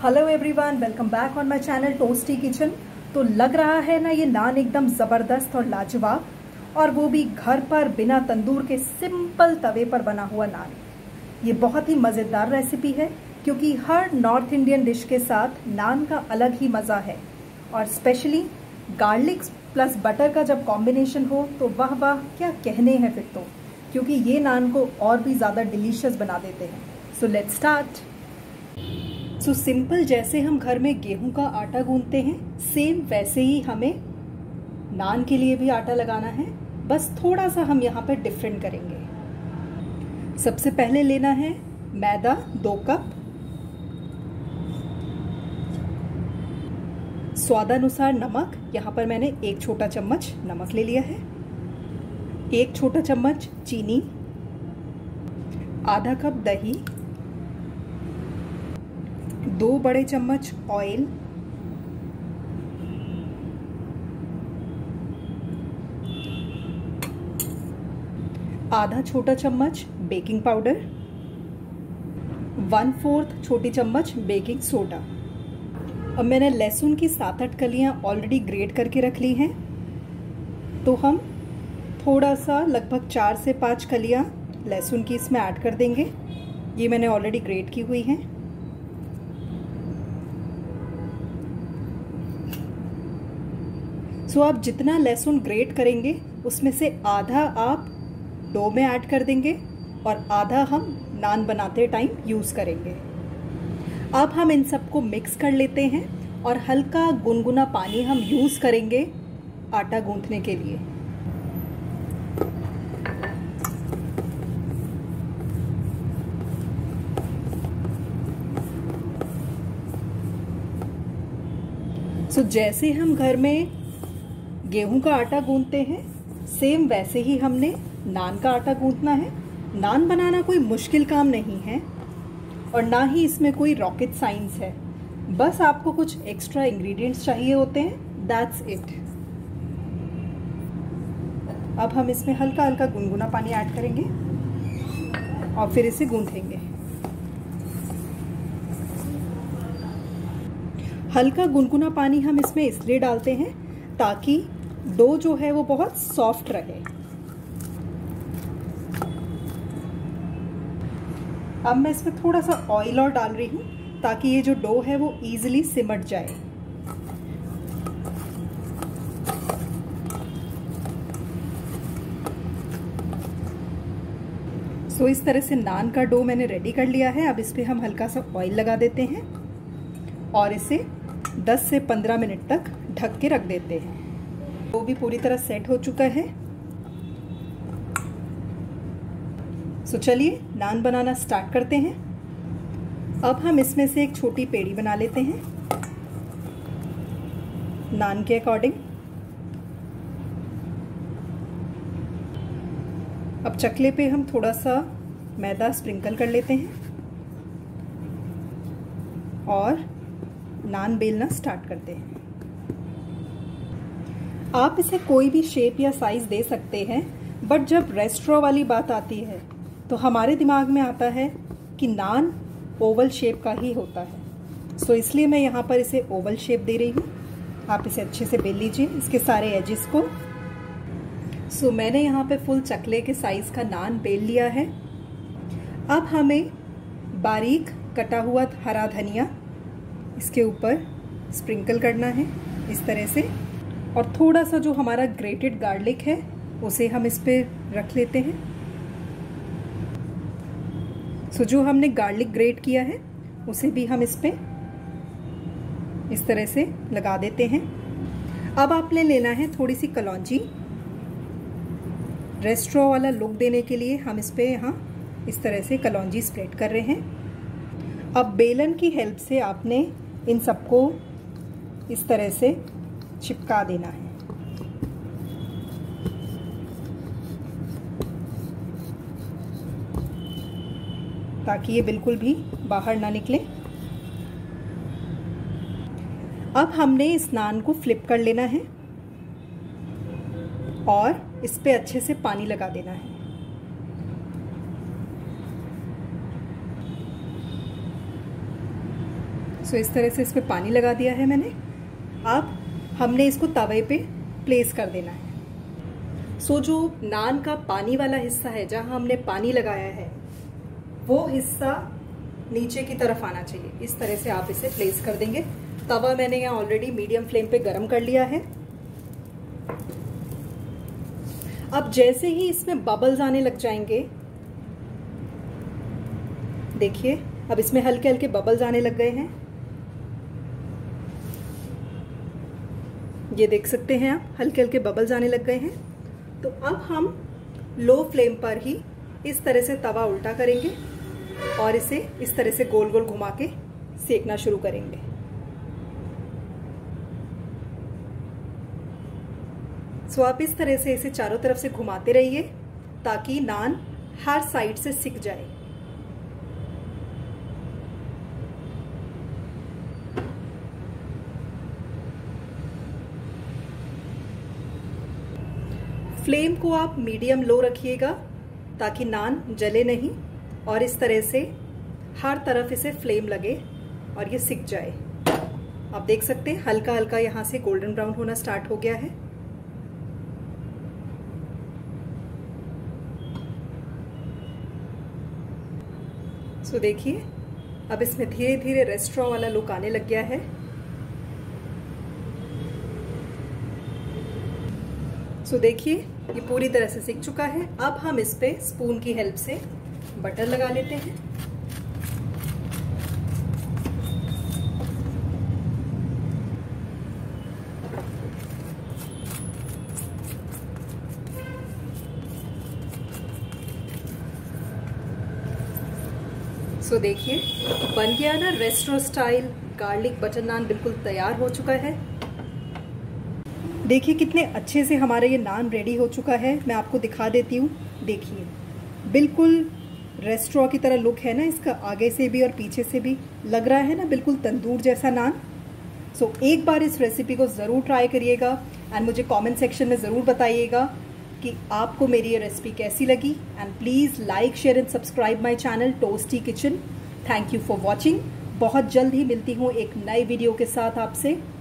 Hello everyone, welcome back on my channel Toasty Kitchen. तो लग रहा है ना ये नान एकदम ज़बरदस्त और लाजवाब, और वो भी घर पर बिना तंदूर के सिंपल तवे पर बना हुआ नान। ये बहुत ही मज़ेदार रेसिपी है क्योंकि हर नॉर्थ इंडियन डिश के साथ नान का अलग ही मज़ा है, और स्पेशली गार्लिक प्लस बटर का जब कॉम्बिनेशन हो तो वाह वाह क्या कहने हैं फिर तो, क्योंकि ये नान को और भी ज़्यादा डिलीशियस बना देते हैं। So let's start. So simple जैसे हम घर में गेहूं का आटा गूंथते हैं, सेम वैसे ही हमें नान के लिए भी आटा लगाना है, बस थोड़ा सा हम यहाँ पर डिफरेंट करेंगे। सबसे पहले लेना है मैदा 2 कप, स्वादानुसार नमक, यहाँ पर मैंने 1 छोटा चम्मच नमक ले लिया है, 1 छोटा चम्मच चीनी, आधा कप दही, 2 बड़े चम्मच ऑयल, आधा छोटा चम्मच बेकिंग पाउडर, 1/4 छोटी चम्मच बेकिंग सोडा। अब मैंने लहसुन की 7-8 कलियां ऑलरेडी ग्रेट करके रख ली हैं, तो हम थोड़ा सा लगभग 4 से 5 कलियां लहसुन की इसमें ऐड कर देंगे। ये मैंने ऑलरेडी ग्रेट की हुई हैं। सो आप जितना लहसुन ग्रेट करेंगे उसमें से आधा आप डो में ऐड कर देंगे और आधा हम नान बनाते टाइम यूज़ करेंगे। अब हम इन सबको मिक्स कर लेते हैं और हल्का गुनगुना पानी हम यूज़ करेंगे आटा गूंथने के लिए। सो जैसे हम घर में गेहूं का आटा गूंथते हैं, सेम वैसे ही हमने नान का आटा गूंथना है। नान बनाना कोई मुश्किल काम नहीं है और ना ही इसमें कोई रॉकेट साइंस है, बस आपको कुछ एक्स्ट्रा इंग्रेडिएंट्स चाहिए होते हैं, दैट्स इट। अब हम इसमें हल्का हल्का गुनगुना पानी ऐड करेंगे और फिर इसे गूंथेंगे। हल्का गुनगुना पानी हम इसमें इसलिए डालते हैं ताकि डो जो है वो बहुत सॉफ्ट रहे। अब मैं इसमें थोड़ा सा ऑयल और डाल रही हूँ ताकि ये जो डो है वो इजीली सिमट जाए। सो इस तरह से नान का डो मैंने रेडी कर लिया है। अब इस पे हम हल्का सा ऑयल लगा देते हैं और इसे 10 से 15 मिनट तक ढक के रख देते हैं। वो भी पूरी तरह सेट हो चुका है। सो चलिए नान बनाना स्टार्ट करते हैं। अब हम इसमें से एक छोटी पेड़ी बना लेते हैं नान के अकॉर्डिंग। अब चकले पे हम थोड़ा सा मैदा स्प्रिंकल कर लेते हैं और नान बेलना स्टार्ट करते हैं। आप इसे कोई भी शेप या साइज दे सकते हैं, बट जब रेस्टोरेंट वाली बात आती है तो हमारे दिमाग में आता है कि नान ओवल शेप का ही होता है। सो इसलिए मैं यहाँ पर इसे ओवल शेप दे रही हूँ। आप इसे अच्छे से बेल लीजिए इसके सारे एजेस को। सो मैंने यहाँ पे फुल चकले के साइज का नान बेल लिया है। अब हमें बारीक कटा हुआ हरा धनिया इसके ऊपर स्प्रिंकल करना है इस तरह से, और थोड़ा सा जो हमारा ग्रेटेड गार्लिक है उसे हम इस पे रख लेते हैं। सो जो हमने गार्लिक ग्रेट किया है उसे भी हम इस पे इस तरह से लगा देते हैं। अब आपने लेना है थोड़ी सी कलौंजी। रेस्टोरेंट वाला लुक देने के लिए हम इस पे यहाँ इस तरह से कलौंजी स्प्रेड कर रहे हैं। अब बेलन की हेल्प से आपने इन सबको इस तरह से चिपका देना है। ताकि ये बिल्कुल भी बाहर ना निकले। अब हमने इस नान को फ्लिप कर लेना है और इस पे अच्छे से पानी लगा देना है। सो इस तरह से इस पर पानी लगा दिया है मैंने। अब हमने इसको तवे पे प्लेस कर देना है। सो जो नान का पानी वाला हिस्सा है, जहां हमने पानी लगाया है, वो हिस्सा नीचे की तरफ आना चाहिए। इस तरह से आप इसे प्लेस कर देंगे। तवा मैंने यहाँ ऑलरेडी मीडियम फ्लेम पे गरम कर लिया है। अब जैसे ही इसमें बबल्स आने लग जाएंगे, देखिए अब इसमें हल्के हल्के बबल्स आने लग गए हैं। ये देख सकते हैं आप, हल्के हल्के बबल्स आने लग गए हैं। तो अब हम लो फ्लेम पर ही इस तरह से तवा उल्टा करेंगे और इसे इस तरह से गोल गोल घुमा के सेकना शुरू करेंगे। सो आप इस तरह से इसे चारों तरफ से घुमाते रहिए ताकि नान हर साइड से सिक जाए। फ्लेम को आप मीडियम लो रखिएगा ताकि नान जले नहीं, और इस तरह से हर तरफ इसे फ्लेम लगे और ये सिक जाए। आप देख सकते हैं हल्का हल्का यहाँ से गोल्डन ब्राउन होना स्टार्ट हो गया है। सो देखिए अब इसमें धीरे धीरे रेस्टोरेंट वाला लुक आने लग गया है। सो देखिए ये पूरी तरह से सिक चुका है। अब हम इस पे स्पून की हेल्प से बटर लगा लेते हैं। सो देखिए बन गया ना restaurant style garlic butter naan, बिल्कुल तैयार हो चुका है। देखिए कितने अच्छे से हमारा ये नान रेडी हो चुका है। मैं आपको दिखा देती हूँ। देखिए बिल्कुल रेस्टोरेंट की तरह लुक है ना इसका, आगे से भी और पीछे से भी लग रहा है ना बिल्कुल तंदूर जैसा नान। सो एक बार इस रेसिपी को ज़रूर ट्राई करिएगा एंड मुझे कमेंट सेक्शन में ज़रूर बताइएगा कि आपको मेरी ये रेसिपी कैसी लगी। And please like share and subscribe my channel Toasty Kitchen. Thank you for watching. बहुत जल्द ही मिलती हूँ एक नई वीडियो के साथ आपसे।